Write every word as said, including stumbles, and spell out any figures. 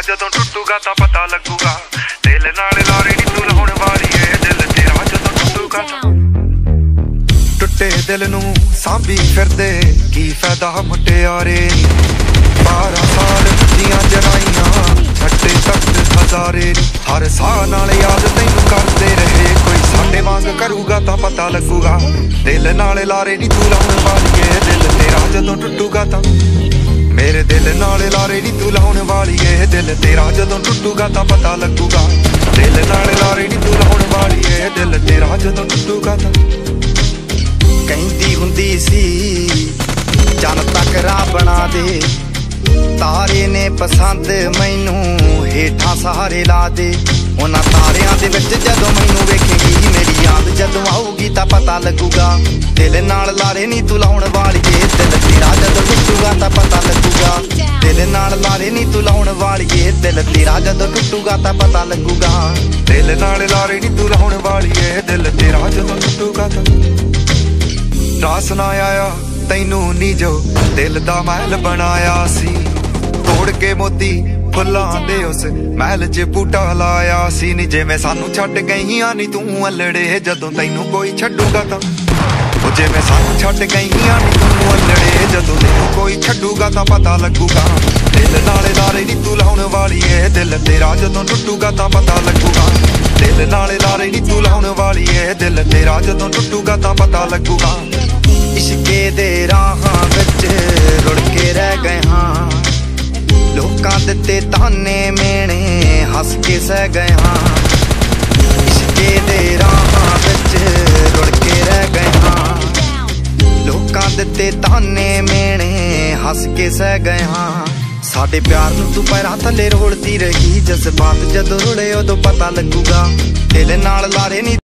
जदों टुटूगा तां पता लगूगा। दिल नाल लारे नी तू लाउण वाली ऐ, दिल तेरा जदों टुटूगा तां। टुटे दिल नूं सांभी फिरदे की फायदा मुटियारे नी। बारह साल मुट्ठियां जराइयां छट्टे तख्त हजारे नी। हर साह नाल याद तैनूं करदे रहे, कोई साडे वांग करूगा तां पता लगूगा। दिल नाल लारे नी तू लाउण वाली ऐ, दिल तेरा जदों टुटूगा तां। मेरे दिल नाल लारे नी तू लाउण वाली ऐ, दिल तेरा जदों टुटूगा तां पता लगूगा। दिल नाल लारे नी तू लाउण वाली ऐ, दिल तेरा जदों टुटूगा तां। कहंदी हुंदी सी चन तक राह बना दे, तारे ने पसंद मैनू हेठां सहारे ला दे। उन्हां तारियां दे विच जदों मैनू वेखेगी, मेरी याद जदों आऊगी तां पता लगूगा। दिल नाल लारे नी तू लाउण वाली ऐ, दिल तेरा जदों टुटूगा तां पता लगूगा। दिल नाल लारे नी तू लाउण वाली ऐ, दिल तेरा जदों टुटूगा तां पता लगूगा। दिल नाल लारे नी तू लाउण वाली ऐ, दिल तेरा जदों टुटूगा तां। रास ना आया तैनू नी जो दिल दा महल बनाया सी, तोड़ के मोती फुल्लां दे उस महल च बूटा लाया सी। नी जिवें सानू छड्ड गईयां नी तू अल्लड़े, जदों तैनू कोई छड्डूगा तां। ओ जिवें सानू छड्ड गईयां नी तू अल्लड़े, जदों तैनू कोई छड्डूगा तां पता लगूगा। दिल नाल लारे नी तू लाउण वाली ऐ, दिल तेरा जदों टुटूगा तां पता लगूगा। दिल नाल लारे नी तू लाउण वाली ऐ, दिल तेरा जदों टुटूगा तां पता लगूगा। इश्के दे राहां विच रुड़ के रह गए हाँ, लोकां दित्ते ताने मेणे हस के सह गए हाँ। इश्के दे राहां विच रुड़ के रह गए हाँ, लोकां दित्ते ताने मेणे हस के सह गए हाँ। साडे प्यार नूं तू पैरां थल्ले रोलदी रही, जज्बात जदों रुले उदों पता लगूगा। दिल नाल लारे नी